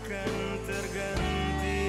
akan terganti.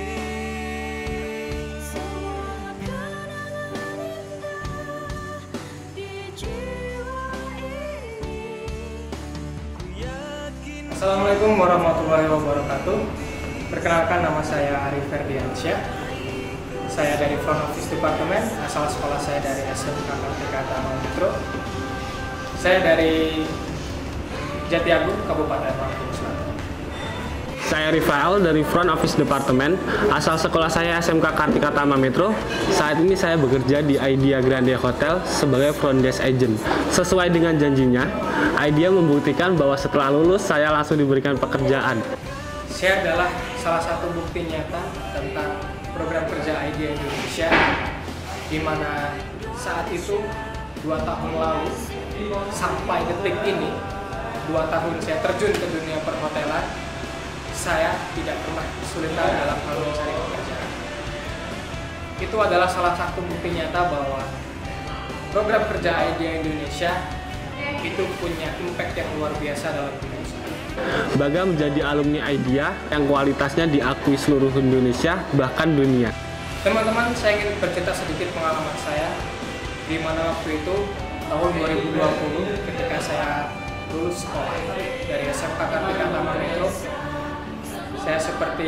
Semua kenangan indah di jiwa ini. Assalamualaikum warahmatullahi wabarakatuh. Perkenalkan, nama saya Arif Ferdiansyah. Saya dari Front Office Departemen, asal sekolah saya dari SMK Kartika Tama Metro. Saya dari Jatiagung, Kabupaten Lampung Selatan. Saya Rifael dari Front Office Departemen, asal sekolah saya SMK Kartika Tama Metro. Saat ini saya bekerja di Idea Grande Hotel sebagai front desk agent. Sesuai dengan janjinya, Idea membuktikan bahwa setelah lulus saya langsung diberikan pekerjaan. Saya adalah salah satu bukti nyata tentang program kerja Idea Indonesia, di mana saat itu 2 tahun lalu sampai detik ini, 2 tahun saya terjun ke dunia perhotelan, saya tidak pernah kesulitan dalam hal mencari pekerjaan. Itu adalah salah satu bukti nyata bahwa program kerja Idea Indonesia itu punya impact yang luar biasa dalam hidup saya. Baga menjadi alumni Idea yang kualitasnya diakui seluruh Indonesia, bahkan dunia. Teman-teman, saya ingin bercerita sedikit pengalaman saya, di mana waktu itu tahun 2020 ketika saya lulus sekolah dari SMK Kartika Tama Metro, saya seperti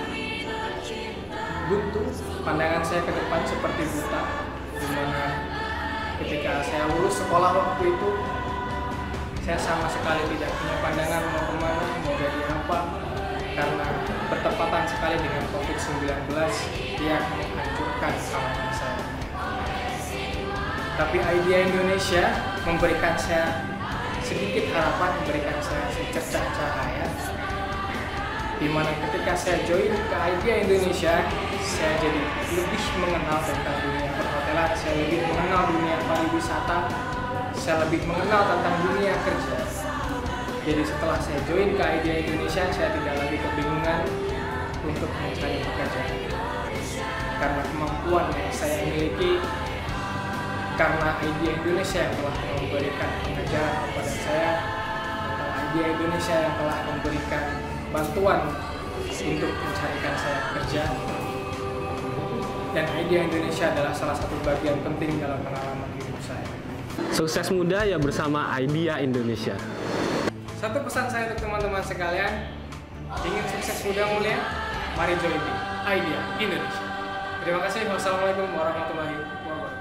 buntu, pandangan saya ke depan seperti buta, di mana ketika saya lulus sekolah waktu itu, saya sama sekali tidak punya pandangan mau kemana, mau jadi apa, karena bertepatan sekali dengan COVID-19 yang menghancurkan kalangan saya. Tapi Idea Indonesia memberikan saya sedikit harapan, memberikan saya secercah cahaya, di mana ketika saya join ke Idea Indonesia, saya jadi lebih mengenal tentang dunia perhotelan, saya lebih mengenal dunia pariwisata, saya lebih mengenal tentang dunia kerja. Jadi setelah saya join ke Idea Indonesia, saya tidak lagi kebingungan untuk mencari pekerjaan, karena kemampuan yang saya miliki, karena Idea Indonesia yang telah memberikan pengajaran kepada saya, atau Idea Indonesia yang telah memberikan bantuan untuk mencarikan saya kerja, dan Idea Indonesia adalah salah satu bagian penting dalam pengalaman hidup saya. Sukses muda ya bersama Idea Indonesia. Satu pesan saya untuk teman-teman sekalian, ingin sukses muda mulia, mari join di Idea Indonesia. Terima kasih. Wassalamualaikum warahmatullahi wabarakatuh.